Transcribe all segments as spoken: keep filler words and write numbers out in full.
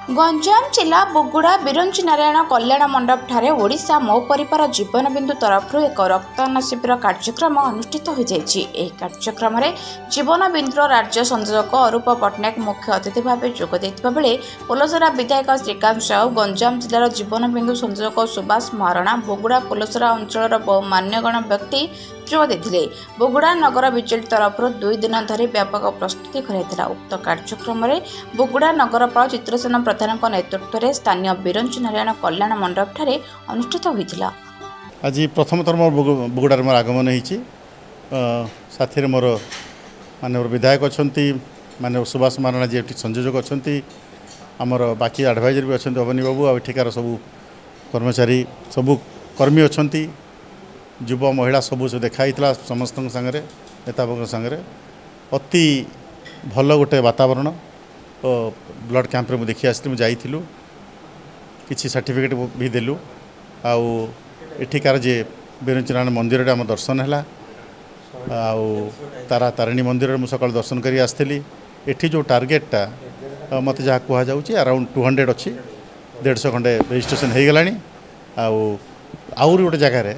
गंजाम जिला बुगुड़ा बिरंची नारायण कल्याण मंडप ठारे ओडिशा मो परिवार जीवन बिंदु तरफ एक रक्तदान शिविर कार्यक्रम अनुष्ठित हो जायछि। एही कार्यक्रम रे जीवन बिंदुर राज्य संयोजक अरूप पट्टनायक मुख्य अतिथि भाव जोग देथिबा बेले पोलसरा विधायक श्रीकांत साहू, गंजाम जिलार जीवन बिंदु संयोजक सुभाष महाराणा, बुगुड़ा पोलसरा अंचल बहु मान्यगण व्यक्ति जोग देथिले। बुगुड़ा नगर बिजेडी तरफ दुई दिन धरी व्यापक प्रस्तुति कराइथिला। उक्त कार्यक्रम रे बुगुड़ा नगरपाल चित्रसेन प्रधान नेतृत्व में स्थानीय बिरंची नारायण कल्याण मंडप ठारे अनुष्ठित होइथिला। आज प्रथम थर मोर बुगुड़ार मोर आगमन होइछि। साथी मोर मानव विधायक अछंती, मानव सुभाष महाराणा जी संयोजक अछंती, आमर बाकी एडवाइजर भी अछंती, अवनी बाबू आ ठिकार सबू कर्मचारी सबू कर्मी अछंती, युवा महिला सबू से देखाई समस्त संगे नेता संगे अति भल गोटे वातावरण ब्लड कैंप में देखी आसती जाइलु किसी सर्टिफिकेट भी देलु। आउ एठिकार जे बिरंची नारायण मंदिर आम दर्शन है आउ तारा तारिणी मंदिर में सकाल दर्शन करी आसती। एठी जो टार्गेटा मत जहाँ कह जाऊँगी अराउंड टू हंड्रेड अच्छी डेढ़ सौ खंडे रजिस्ट्रेशन हो गलानी। आउरी गोटे जगार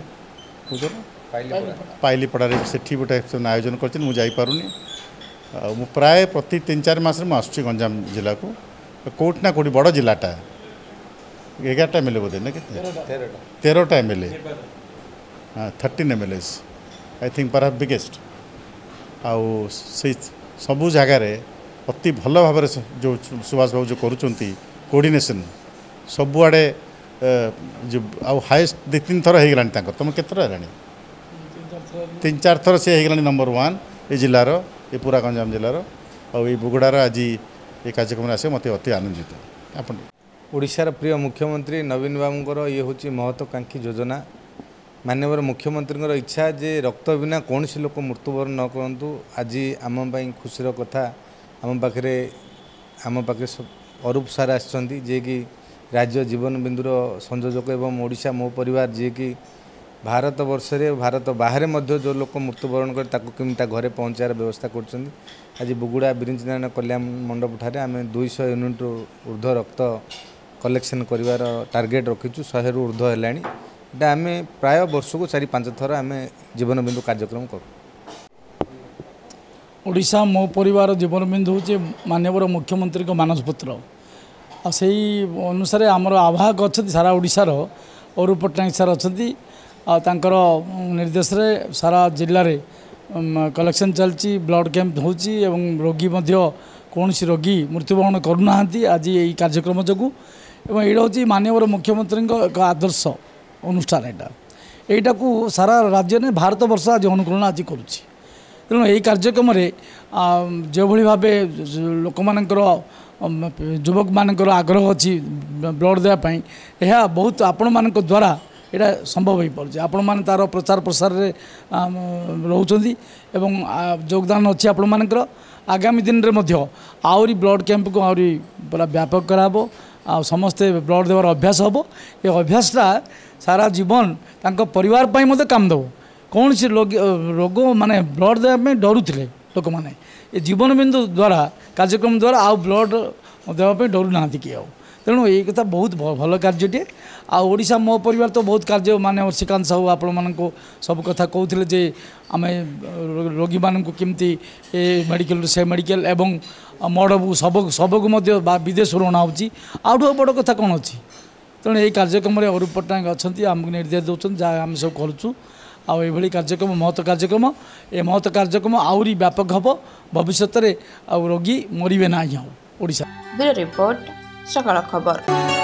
पाइलीपड़ारे सेठी गोटे आयोजन कर जापारूनी। मु प्राय प्रति तीन चार मास आसूँ गंजाम जिला को कौट ना कौटी बड़ जिलाटा एगारटा एम एल ए बोधे ना कि तेरहटा एम एल ए हाँ thirteen M L S I think पर बिगेस्ट आउ से सबू जगार अति भल भाव जो सुभाष बाबू जो करुँच कोऑर्डिनेशन सबुआड़े जो आउ हाएस्ट दु तीन थर हो गलानी तुम के तीन चार थर सी हो गलानी नंबर वन ये जिलार ये पूरा गंजाम जिलार और ये बुगुड़ार आज ये कार्यक्रम आसे मत अति आनंदित। आप ओडिशार प्रिय मुख्यमंत्री नवीन बाबूंकर ये हूँ महत्वाकांक्षी योजना। माननीय मुख्यमंत्री इच्छा जे रक्त बिना कौन सी लोक मृत्युवरण न करूँ। आज आम खुशीर कथा आम पाखे आम पाखे अरूप सार आसछंती जे कि राज्य जीवन बिंदुर संयोजक एवं ओडिशा मो परिवार जे कि भारत वर्ष रे भारत बाहर मध्य जो लोक मृत्युवरण कर ताको केमिता घरे पहुँचार व्यवस्था कर। आज बुगुड़ा बिरंची नारायण कल्याण मंडप ठारे आम दुईश यूनिट ऊर्ध रक्त कलेक्शन करिवार टार्गेट रखीचु। शहे रु ऊर्ध है आम प्राय वर्ष को चारि पांच थर आम जीवन बिंदु कार्यक्रम करूँ। ओडिशा मो परिवार जीवन बिंदु हूँ माननीय मुख्यमंत्री को मानसपुत्र आ से अनुसार आमर आवाहक अच्छा सारा ओडिशार अरूप पट्टनायक सार अच्छा तांकर निर्देश रे सारा जिले में कलेक्शन चलती ब्लड कैंप होची एवं रोगी कौन सी रोगी मृत्युवरण करूना। आज ये कार्यक्रम जो ये हूँ माननीय मुख्यमंत्री एक आदर्श अनुष्ठान यहाँ यहीटा को सारा राज्य ने भारत वर्ष आज अनुकूलन आज करुँच। तेणु यही कार्यक्रम जो भाव लोक मानकर युवक मानकर आग्रह अच्छी ब्लड देवाई यह बहुत आपण मान द्वारा यहाँ संभव हो पारे। आपण मैंने तार प्रचार प्रसार रोचे एवं योगदान अच्छी आपण मानकर आगामी दिन में आहरी ब्लड कैंप को आहरी पूरा व्यापक कराबो आ समस्ते ब्लड देवार अभ्यास हम। ये अभ्यासटा सारा जीवन तांको परिवार पाई मते काम देव। कौन सी रोग रोग माने ब्लड देवाई डरुले लोक मैंने ये जीवन बिंदु द्वारा कार्यक्रम द्वारा आउ ब्लड देवाई डरू ना किए। तेणु ये कथा बहुत भल कार्यटे। आशा मो परिवार तो बहुत कार्य माने श्रीकांत साहू आपण मानक सब कथा कहते जे आम रोगी मान केमती ए मेडिकल से मेडिकल एवं मडबू सब सबको विदेश अणा आउट बड़ कथा कौन अच्छी। तेणु यही कार्यक्रम अरूप पट्टनायक अच्छा आमको निर्देश दौरान जहाँ आम सब करुँ आई कार्यक्रम महत्व कार्यक्रम ए महत्व कार्यक्रम आहरी व्यापक हम भविष्य में रोगी मरवे ना यहाँ ओडिशा। ब्यूरो रिपोर्ट सकाळ खबर।